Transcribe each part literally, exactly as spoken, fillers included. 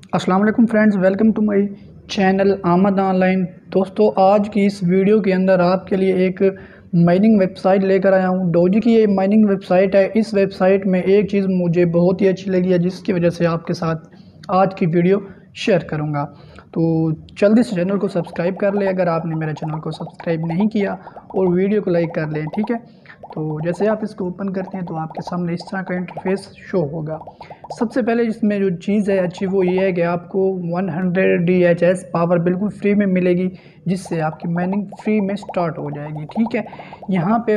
अस्सलाम वालेकुम friends, welcome to my channel Aamad online. दोस्तों, आज की इस वीडियो के अंदर आपके लिए एक माइनिंग वेबसाइट लेकर आया हूं। डोजी की ये माइनिंग वेबसाइट है। इस वेबसाइट में एक चीज़ मुझे बहुत ही अच्छी लगी है, जिसकी वजह से आपके साथ आज की वीडियो शेयर करूंगा। तो जल्दी से चैनल को सब्सक्राइब कर लें अगर आपने मेरे चैनल को सब्सक्राइब नहीं किया, और वीडियो को लाइक कर लें, ठीक है। तो जैसे आप इसको ओपन करते हैं तो आपके सामने इस तरह का इंटरफेस शो होगा। सबसे पहले इसमें जो चीज़ है अच्छी वो ये है कि आपको hundred D H S power बिल्कुल फ्री में मिलेगी, जिससे आपकी माइनिंग फ्री में स्टार्ट हो जाएगी, ठीक है। यहाँ पे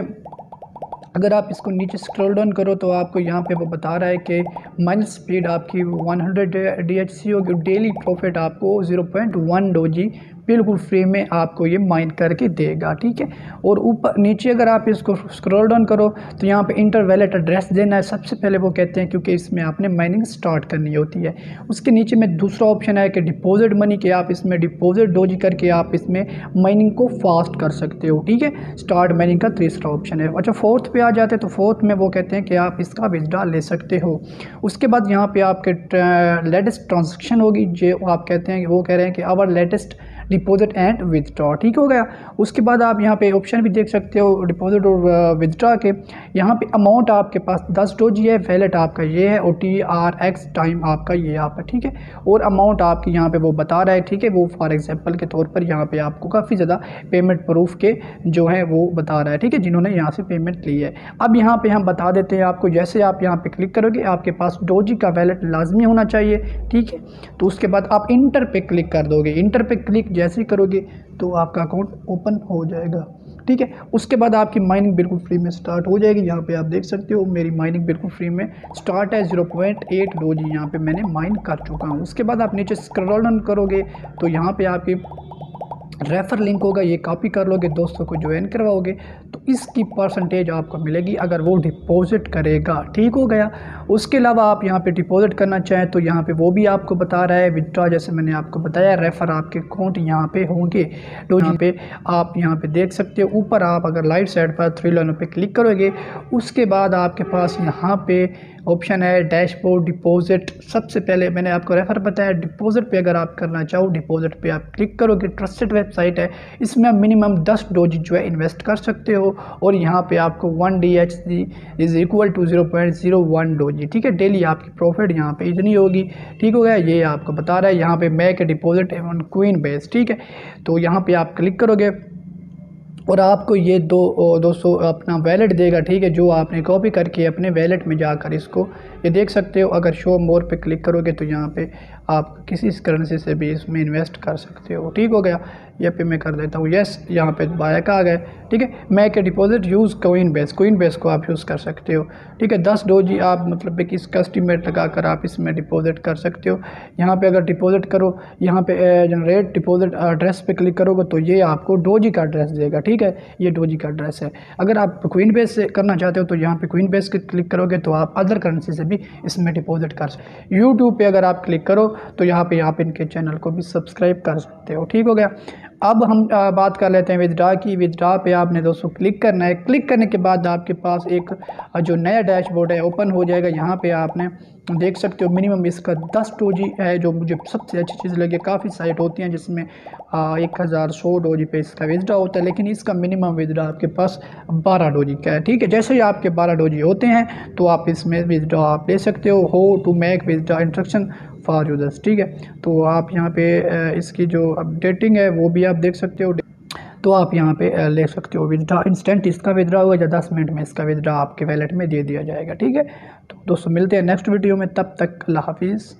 अगर आप इसको नीचे स्क्रॉल डाउन करो तो आपको यहाँ पे वो बता रहा है कि माइनिंग स्पीड आपकी हंड्रेड डी एच सी होगी। डेली प्रॉफिट आपको ज़ीरो पॉइंट वन डोजी बिल्कुल फ्री में आपको ये माइन करके देगा, ठीक है। और ऊपर नीचे अगर आप इसको स्क्रॉल डाउन करो तो यहाँ पे इंटर वैलेट एड्रेस देना है। सबसे पहले वो कहते हैं क्योंकि इसमें आपने माइनिंग स्टार्ट करनी होती है। उसके नीचे में दूसरा ऑप्शन है कि डिपॉजिट मनी, के आप इसमें डिपॉजिट डोजी करके आप इसमें माइनिंग को फास्ट कर सकते हो, ठीक है। स्टार्ट माइनिंग का तीसरा ऑप्शन है। अच्छा, फोर्थ पे आ जाते हैं तो फोर्थ में वो कहते हैं कि आप इसका विड्रॉ ले सकते हो। उसके बाद यहाँ पे आपके लेटेस्ट ट्रांजेक्शन होगी, जो आप कहते हैं, वो कह रहे हैं कि our latest deposit and withdraw, ठीक हो गया। उसके बाद आप यहाँ पे ऑप्शन भी देख सकते हो डिपॉजिट और विदड्रॉ के। यहाँ पे अमाउंट आपके पास दस डोजी है, वैलेट आपका ये है, और टी आर एक्स टाइम आपका ये आप है, ठीक है। और अमाउंट आपकी यहाँ पे वो बता रहा है, ठीक है। वो फॉर एग्जांपल के तौर पर यहाँ पे आपको काफ़ी ज़्यादा पेमेंट प्रूफ के जो है वो बता रहा है, ठीक है, जिन्होंने यहाँ से पेमेंट ली है। अब यहाँ पे हम बता देते हैं आपको, जैसे आप यहाँ पे क्लिक करोगे आपके पास डोजी का वैलेट लाजमी होना चाहिए, ठीक है। तो उसके बाद आप इंटर पे क्लिक कर दोगे। इंटर पे क्लिक जैसे ही करोगे तो आपका अकाउंट ओपन हो जाएगा, ठीक है। उसके बाद आपकी माइनिंग बिल्कुल फ्री में स्टार्ट हो जाएगी। यहाँ पे आप देख सकते हो मेरी माइनिंग बिल्कुल फ्री में स्टार्ट है। ज़ीरो पॉइंट एट डोजी यहाँ पे मैंने माइन कर चुका हूँ। उसके बाद आप नीचे स्क्रॉल डाउन करोगे तो यहाँ पे आपकी रेफर लिंक होगा, ये कॉपी कर लोगे, दोस्तों को ज्वाइन करवाओगे तो इसकी परसेंटेज आपको मिलेगी अगर वो डिपॉजिट करेगा, ठीक हो गया। उसके अलावा आप यहाँ पे डिपॉजिट करना चाहें तो यहाँ पे वो भी आपको बता रहा है। विड्रॉ जैसे मैंने आपको बताया, रेफर आपके अकाउंट यहाँ पे होंगे। तो यहाँ पे आप यहाँ पे देख सकते हो, ऊपर आप अगर राइट साइड पर थ्री लाइनों पे क्लिक करोगे उसके बाद आपके पास यहाँ पे ऑप्शन है डैशबोर्ड डिपॉजिट। सबसे पहले मैंने आपको रेफर बताया, डिपॉजिट पे अगर आप करना चाहो डिपॉजिट पे आप क्लिक करोगे। ट्रस्टेड वेबसाइट है, इसमें आप मिनिमम दस डोजी जो है इन्वेस्ट कर सकते हो, और यहाँ पे आपको one D H C is equal to zero point zero one doge, ठीक है। डेली आपकी प्रॉफिट यहाँ पे इतनी होगी, ठीक हो गया। ये आपको बता रहा है यहाँ पे make a deposit on Coinbase, ठीक है। तो यहाँ पे आप क्लिक करोगे और आपको ये दो दोस्तों अपना वैलेट देगा, ठीक है, जो आपने कॉपी करके अपने वैलेट में जाकर इसको ये देख सकते हो। अगर शो मोर पे क्लिक करोगे तो यहाँ पे आप किसी करेंसी से भी इसमें इन्वेस्ट कर सकते हो, ठीक हो गया। ये पे मैं कर देता हूँ यस, यहाँ पे बायक आ गए, ठीक है। Make a deposit use Coinbase, Coinbase को आप यूज़ कर सकते हो, ठीक है। दस डोजी आप मतलब एक इसका एस्टीमेट लगा कर आप इसमें डिपॉजिट कर सकते हो। यहाँ पे अगर डिपॉजिट करो, यहाँ पे जनरेट डिपॉजिट एड्रेस पे क्लिक करोगे तो ये आपको डोजी का एड्रेस देगा, ठीक है। ये डोजी का एड्रेस है। अगर आप क्वीन बेस से करना चाहते हो तो यहाँ पे क्वीन बेस के क्लिक करोगे तो आप अदर करेंसी से भी इसमें डिपॉजिट कर सकते हो। यूट्यूब पे अगर आप क्लिक करो तो यहाँ पे आप इनके चैनल को भी सब्सक्राइब कर सकते हो, ठीक हो गया। अब हम आ, बात कर लेते हैं विदड्रॉ की। विदड्रॉ पे आपने दोस्तों क्लिक करना है। क्लिक करने के बाद आपके पास एक जो नया डैशबोर्ड है ओपन हो जाएगा। यहाँ पे आपने देख सकते हो मिनिमम इसका दस डोजी है, जो मुझे सबसे अच्छी चीज़ लगी। काफ़ी साइट होती हैं जिसमें एक हज़ार सौ डोजी पे इसका विदड्रॉ होता है, लेकिन इसका मिनिमम विदड्रॉ आपके पास बारह डोजी का है, ठीक है। जैसे ही आपके बारह डोजी होते हैं तो आप इसमें विदड्रॉ आप ले सकते हो। How to make withdraw instruction for users, ठीक है। तो आप यहाँ पे इसकी जो अपडेटिंग है वो भी आप देख सकते हो। तो आप यहाँ पे ले सकते हो विदड्रॉ। इंस्टेंट इसका विदड्रॉ होगा या दस मिनट में इसका विदड्रॉ आपके वैलेट में दे दिया जाएगा, ठीक है। तो दोस्तों मिलते हैं नेक्स्ट वीडियो में, तब तक अल्लाह हाफिज़।